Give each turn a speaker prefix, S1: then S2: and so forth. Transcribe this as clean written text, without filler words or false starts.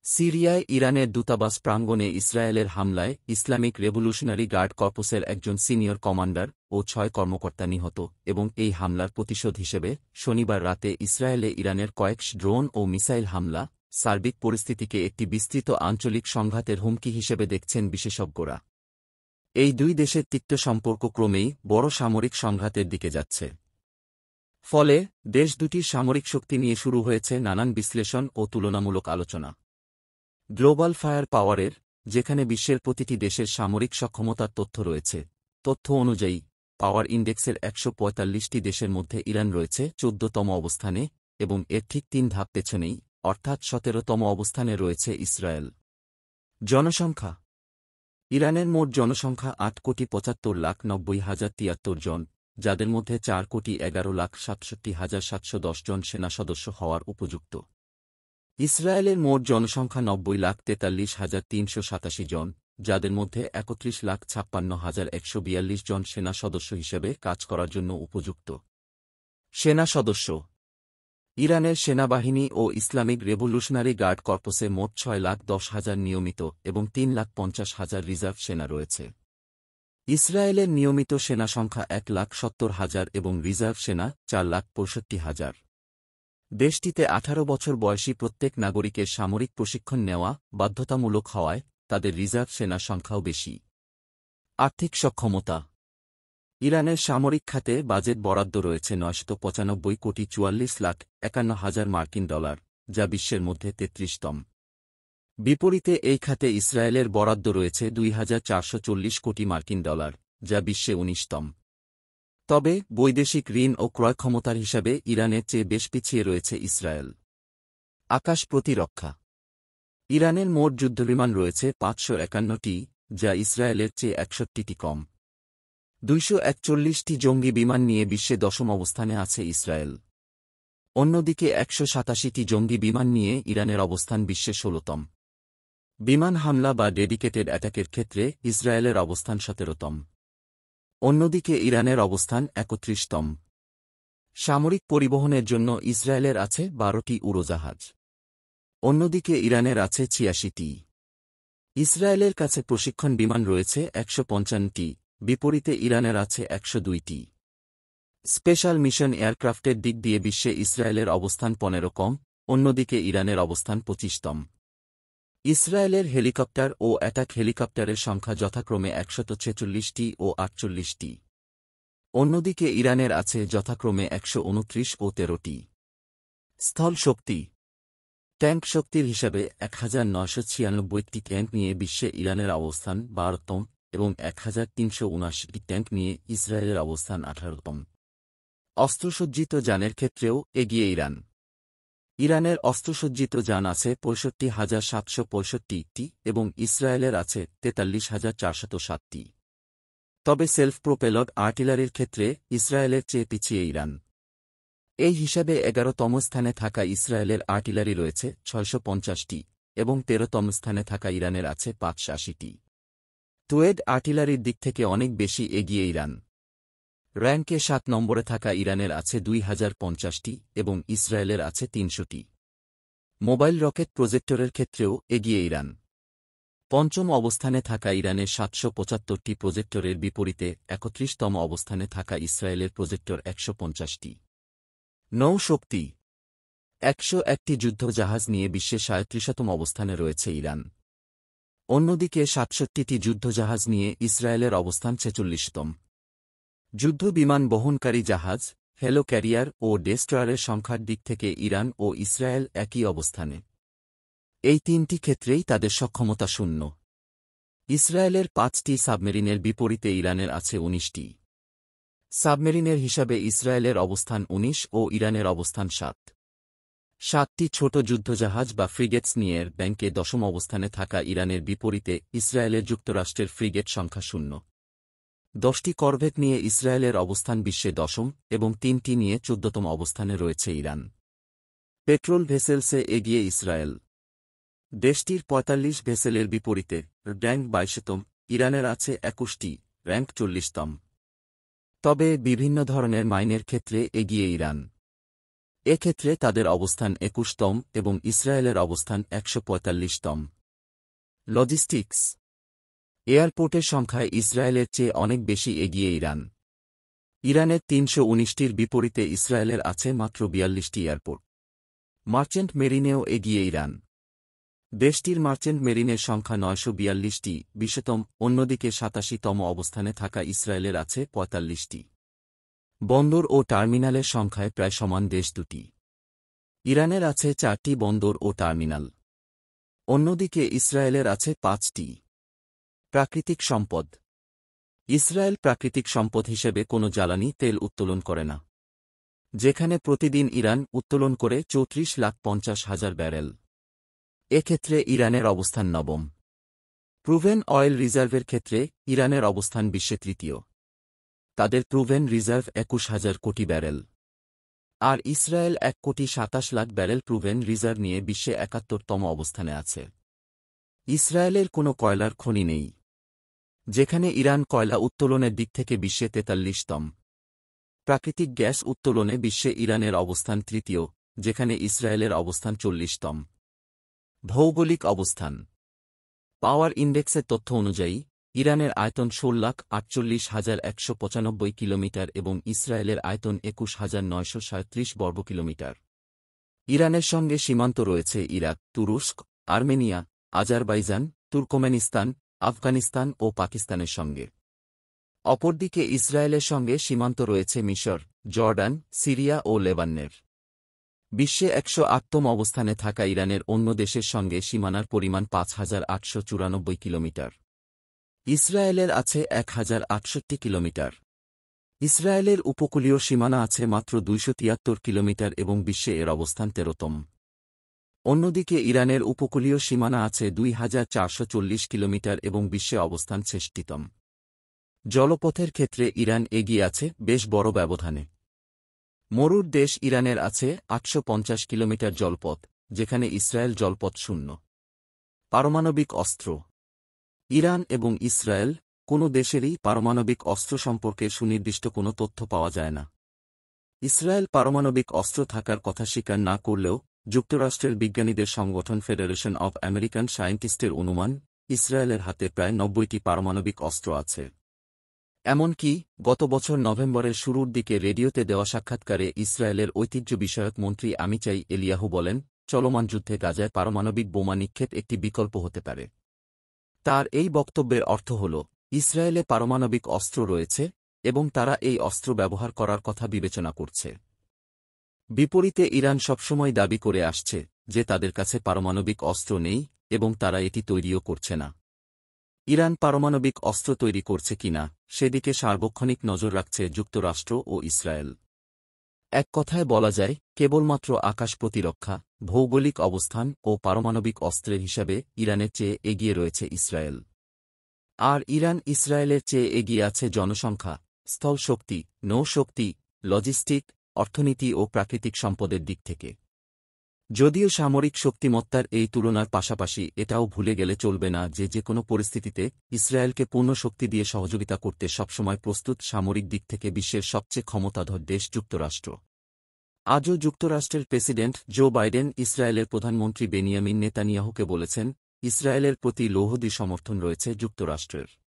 S1: সিরিয়ায় ইরানের দূতাবাস প্রাঙ্গণে ইসরায়েলের হামলায় ইসলামিক রেভলিউশনারি গার্ড কর্পসের একজন সিনিয়র কমান্ডার ও ৬ কর্মকর্তা নিহত এবং এই হামলার প্রতিশোধ হিসেবে শনিবার রাতে ইসরায়েলে ইরানের কয়েক ড্রোন ও মিসাইল হামলা সার্বিক পরিস্থিতিকে একটি বিস্তৃত আঞ্চলিক সংঘাতের হুমকি হিসেবে দেখছেন বিশেষজ্ঞরা। এই দুই দেশের তিক্ত সম্পর্ক ক্রমেই বড় সামরিক সংঘাতের দিকে যাচ্ছে। ফলে দেশ দুটির সামরিক শক্তি নিয়ে শুরু হয়েছে নানান বিশ্লেষণ ও তুলনামূলক আলোচনা। গ্লোবাল ফায়ার পাওয়ারের, যেখানে বিশ্বের প্রতিটি দেশের সামরিক সক্ষমতার তথ্য রয়েছে, তথ্য অনুযায়ী পাওয়ার ইন্ডেক্সের ১৪৫টি দেশের মধ্যে ইরান রয়েছে ১৪তম অবস্থানে এবং এর ঠিক ৩ ধাপ পেছনেই অর্থাৎ ১৭তম অবস্থানে রয়েছে ইসরায়েল। জনসংখ্যা। ইরানের মোট জনসংখ্যা ৮,৭৫,৯০,০৭৩ জন, যাদের মধ্যে ৪,১১,৬৭,৭১০ জন সেনা সদস্য হওয়ার উপযুক্ত। ইসরায়েলের মোট জনসংখ্যা ৯০,৪৩,৩৮৭ জন, যাদের মধ্যে ৩১,৫৬,১৪২ জন সেনা সদস্য হিসেবে কাজ করার জন্য উপযুক্ত। সেনা সদস্য। ইরানের সেনাবাহিনী ও ইসলামিক রেভলিউশনারি গার্ড কর্পসে মোট ৬,১০,০০০ নিয়মিত এবং ৩,৫০,০০০ রিজার্ভ সেনা রয়েছে। ইসরায়েলের নিয়মিত সেনা সংখ্যা ১,৭০,০০০ এবং রিজার্ভ সেনা ৪,৬৫,০০০। দেশটিতে ১৮ বছর বয়সী প্রত্যেক নাগরিকের সামরিক প্রশিক্ষণ নেওয়া বাধ্যতামূলক হওয়ায় তাদের রিজার্ভ সেনার সংখ্যাও বেশি। আর্থিক সক্ষমতা। ইরানের সামরিক খাতে বাজেট বরাদ্দ রয়েছে ৯৯,৪৪,৫১,০০০ মার্কিন ডলার, যা বিশ্বের মধ্যে ৩৩তম। বিপরীতে এই খাতে ইসরায়েলের বরাদ্দ রয়েছে ২,৪৪০ কোটি মার্কিন ডলার, যা বিশ্বে ১৯তম। তবে বৈদেশিক ঋণ ও ক্রয় ক্ষমতার হিসাবে ইরানের চেয়ে বেশ পিছিয়ে রয়েছে ইসরায়েল। আকাশ প্রতিরক্ষা। ইরানের মোট যুদ্ধবিমান রয়েছে ৫৫১টি, যা ইসরায়েলের চেয়ে ৬১টি কম। ২৪১টি জঙ্গি বিমান নিয়ে বিশ্বে ১০ম অবস্থানে আছে ইসরায়েল। অন্যদিকে ১৮৭টি জঙ্গি বিমান নিয়ে ইরানের অবস্থান বিশ্বে ১৬তম। বিমান হামলা বা ডেডিকেটেড অ্যাটাকের ক্ষেত্রে ইসরায়েলের অবস্থান ১৭তম। অন্যদিকে ইরানের অবস্থান ৩১তম। সামরিক পরিবহনের জন্য ইসরায়েলের আছে ১২টি উড়োজাহাজ। অন্যদিকে ইরানের আছে ৮৬টি। ইসরায়েলের কাছে প্রশিক্ষণ বিমান রয়েছে ১৫৫টি, বিপরীতে ইরানের আছে ১০২টি। স্পেশাল মিশন এয়ারক্রাফটের দিক দিয়ে বিশ্বে ইসরায়েলের অবস্থান ১৫ অন্যদিকে ইরানের অবস্থান ২৫তম। ইসরায়েলের হেলিকপ্টার ও অ্যাটাক হেলিকপ্টারের সংখ্যা যথাক্রমে ১৪৬টি ও ৪৮টি। অন্যদিকে ইরানের আছে যথাক্রমে ১২৯ ও ১৩টি। স্থল শক্তি। ট্যাঙ্ক শক্তির হিসাবে ১,৯৯৬টি ট্যাঙ্ক নিয়ে বিশ্বে ইরানের অবস্থান ১২তম এবং ১,৩৭৯টি ট্যাঙ্ক নিয়ে ইসরায়েলের অবস্থান ১৮তম। অস্ত্রসজ্জিত যানের ক্ষেত্রেও এগিয়ে ইরান। ইরানের অস্ত্রসজ্জিত যান আছে ৬৫,৭৬৫টি এবং ইসরায়েলের আছে ৪৩,৪০৭টি। তবে সেলফ প্রোপেলড আর্টিলারির ক্ষেত্রে ইসরায়েলের চেয়ে পিছিয়ে ইরান। এই হিসাবে ১১তম স্থানে থাকা ইসরায়েলের আর্টিলারি রয়েছে ৬৫০টি এবং ১৩তম স্থানে থাকা ইরানের আছে ৫৮০টি। টুয়েড আর্টিলারির দিক থেকে অনেক বেশি এগিয়ে ইরান। র্যাঙ্কে ৭ নম্বরে থাকা ইরানের আছে ২,০৫০টি এবং ইসরায়েলের আছে ৩০০টি। মোবাইল রকেট প্রজেক্টরের ক্ষেত্রেও এগিয়ে ইরান। পঞ্চম অবস্থানে থাকা ইরানের ৭৭৫টি প্রজেক্টরের বিপরীতে ৩১তম অবস্থানে থাকা ইসরায়েলের প্রজেক্টর ১৫০টি। নৌশক্তি। ১০১টি যুদ্ধজাহাজ নিয়ে বিশ্বে ৩৭তম অবস্থানে রয়েছে ইরান। অন্যদিকে ৬৭টি যুদ্ধজাহাজ নিয়ে ইসরায়েলের অবস্থান ৪৬তম। যুদ্ধ বিমান বহনকারী জাহাজ, হেলো ক্যারিয়ার ও ডেস্ট্রয়ারের সংখ্যার দিক থেকে ইরান ও ইসরায়েল একই অবস্থানে। এই তিনটি ক্ষেত্রেই তাদের সক্ষমতা শূন্য। ইসরায়েলের ৫টি সাবমেরিনের বিপরীতে ইরানের আছে ১৯টি। সাবমেরিনের হিসাবে ইসরায়েলের অবস্থান ১৯ ও ইরানের অবস্থান ৭। ৭টি ছোট যুদ্ধজাহাজ বা ফ্রিগেটস নিয়ে ব্যাংকে ১০ম অবস্থানে থাকা ইরানের বিপরীতে ইসরায়েলের যুক্তরাষ্ট্রের ফ্রিগেট সংখ্যা শূন্য। ১০টি করভেট নিয়ে ইসরায়েলের অবস্থান বিশ্বে ১০ম এবং ৩টি নিয়ে ১৪তম অবস্থানে রয়েছে ইরান। পেট্রোল ভেসেলসে এগিয়ে ইসরায়েল। দেশটির ৪৫ ভেসেলের বিপরীতে র্যাঙ্ক ২২তম, ইরানের আছে ২১টি, র্যাঙ্ক ৪০তম। তবে বিভিন্ন ধরনের মাইনের ক্ষেত্রে এগিয়ে ইরান। এক্ষেত্রে তাদের অবস্থান ২১তম এবং ইসরায়েলের অবস্থান ১৪৫তম। লজিস্টিক্স। এয়ারপোর্টের সংখ্যায় ইসরায়েলের চেয়ে অনেক বেশি এগিয়ে ইরান। ইরানের ৩১৯টির বিপরীতে ইসরায়েলের আছে মাত্র ৪২টি এয়ারপোর্ট। মার্চেন্ট মেরিনেও এগিয়ে ইরান। দেশটির মার্চেন্ট মেরিনের সংখ্যা ৯৪২টি, ২০তম। অন্যদিকে ৮৭তম অবস্থানে থাকা ইসরায়েলের আছে ৪৫টি। বন্দর ও টার্মিনালের সংখ্যায় প্রায় সমান দেশ দুটি। ইরানের আছে ৪টি বন্দর ও টার্মিনাল। অন্যদিকে ইসরায়েলের আছে ৫টি। প্রাকৃতিক সম্পদ। ইসরায়েল প্রাকৃতিক সম্পদ হিসেবে কোনো জ্বালানি তেল উত্তোলন করে না, যেখানে প্রতিদিন ইরান উত্তোলন করে ৩৪,৫০,০০০ ব্যারেল। এক্ষেত্রে ইরানের অবস্থান নবম। প্রুভেন অয়েল রিজার্ভের ক্ষেত্রে ইরানের অবস্থান বিশ্বে তৃতীয়। তাদের প্রুভেন রিজার্ভ ২১,০০০ কোটি ব্যারেল। আর ইসরায়েল ১,২৭,০০,০০০ ব্যারেল প্রুভেন রিজার্ভ নিয়ে বিশ্বে ৭১তম অবস্থানে আছে। ইসরায়েলের কোনো কয়লার খনি নেই, যেখানে ইরান কয়লা উত্তোলনের দিক থেকে বিশ্বে ৪৩তম। প্রাকৃতিক গ্যাস উত্তোলনে বিশ্বে ইরানের অবস্থান তৃতীয়, যেখানে ইসরায়েলের অবস্থান ৪০তম। ভৌগোলিক অবস্থান। পাওয়ার ইন্ডেক্সের তথ্য অনুযায়ী ইরানের আয়তন ১৬,৪৮,১৯৫ কিলোমিটার এবং ইসরায়েলের আয়তন ২১,৯৩৭ বর্গ কিলোমিটার। ইরানের সঙ্গে সীমান্ত রয়েছে ইরাক, তুরস্ক, আর্মেনিয়া, আজারবাইজান, তুর্কমেনিস্তান, আফগানিস্তান ও পাকিস্তানের সঙ্গে। অপরদিকে ইসরায়েলের সঙ্গে সীমান্ত রয়েছে মিশর, জর্ডান, সিরিয়া ও লেবাননের। বিশ্বে ১০৮তম অবস্থানে থাকা ইরানের অন্য দেশের সঙ্গে সীমানার পরিমাণ ৫,৮৯৪ কিলোমিটার। ইসরায়েলের আছে ১,০৬৩ কিলোমিটার। ইসরায়েলের উপকূলীয় সীমানা আছে মাত্র ২৭৩ কিলোমিটার এবং বিশ্বে এর অবস্থান ১৩তম। অন্যদিকে ইরানের উপকূলীয় সীমানা আছে ২,৪৪০ কিলোমিটার এবং বিশ্বে অবস্থান ৬৬তম। জলপথের ক্ষেত্রে ইরান এগিয়ে আছে বেশ বড় ব্যবধানে। মরুর দেশ ইরানের আছে ৮৫০ কিলোমিটার জলপথ, যেখানে ইসরায়েল জলপথ শূন্য। পারমাণবিক অস্ত্র। ইরান এবং ইসরায়েল কোনো দেশেরই পারমাণবিক অস্ত্র সম্পর্কে সুনির্দিষ্ট কোনো তথ্য পাওয়া যায় না। ইসরায়েল পারমাণবিক অস্ত্র থাকার কথা স্বীকার না করলেও যুক্তরাষ্ট্রের বিজ্ঞানীদের সংগঠন ফেডারেশন অব আমেরিকান সায়েন্টিস্টের অনুমান, ইসরায়েলের হাতে প্রায় ৯০টি পারমাণবিক অস্ত্র আছে। এমনকি গত বছর নভেম্বরের শুরুর দিকে রেডিওতে দেওয়া সাক্ষাৎকারে ইসরায়েলের ঐতিহ্য বিষয়ক মন্ত্রী আমিচাই এলিয়াহু বলেন, চলমান যুদ্ধে গাজায় পারমাণবিক বোমা নিক্ষেপ একটি বিকল্প হতে পারে। তার এই বক্তব্যের অর্থ হল, ইসরায়েলে পারমাণবিক অস্ত্র রয়েছে এবং তারা এই অস্ত্র ব্যবহার করার কথা বিবেচনা করছে। বিপরীতে ইরান সবসময় দাবি করে আসছে যে তাদের কাছে পারমাণবিক অস্ত্র নেই এবং তারা এটি তৈরিও করছে না। ইরান পারমাণবিক অস্ত্র তৈরি করছে কিনা সেদিকে সার্বক্ষণিক নজর রাখছে যুক্তরাষ্ট্র ও ইসরায়েল। এক কথায় বলা যায়, কেবলমাত্র আকাশ প্রতিরক্ষা, ভৌগোলিক অবস্থান ও পারমাণবিক অস্ত্রের হিসাবে ইরানের চেয়ে এগিয়ে রয়েছে ইসরায়েল। আর ইরান ইসরায়েলের চেয়ে এগিয়ে আছে জনসংখ্যা, স্থল শক্তি, নৌশক্তি, লজিস্টিক, অর্থনীতি ও প্রাকৃতিক সম্পদের দিক থেকে। যদিও সামরিক শক্তিমত্তার এই তুলনার পাশাপাশি এটাও ভুলে গেলে চলবে না যে কোনো পরিস্থিতিতে ইসরায়েলকে পূর্ণ শক্তি দিয়ে সহযোগিতা করতে সবসময় প্রস্তুত সামরিক দিক থেকে বিশ্বের সবচেয়ে ক্ষমতাধর দেশ যুক্তরাষ্ট্র। আজও যুক্তরাষ্ট্রের প্রেসিডেন্ট জো বাইডেন ইসরায়েলের প্রধানমন্ত্রী বেনিয়ামিন নেতানিয়াহুকে বলেছেন, ইসরায়েলের প্রতি লৌহদি সমর্থন রয়েছে যুক্তরাষ্ট্রের।